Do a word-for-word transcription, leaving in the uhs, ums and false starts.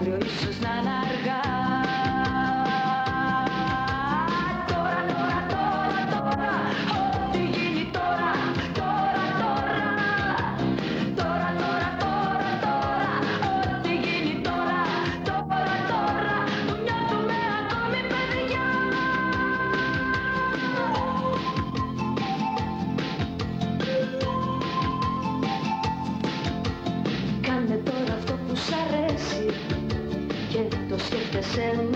αύριο ίσως να είναι αργά. Τώρα, τώρα, τώρα, τώρα, ό,τι γίνει τώρα, τώρα, τώρα. Τώρα, τώρα, τώρα, τώρα, ό,τι γίνει τώρα, τώρα, τώρα, που νιώθουμε ακόμη παιδιά. Κάνε τώρα αυτό που σ' αρέσει και το σκέφτεσαι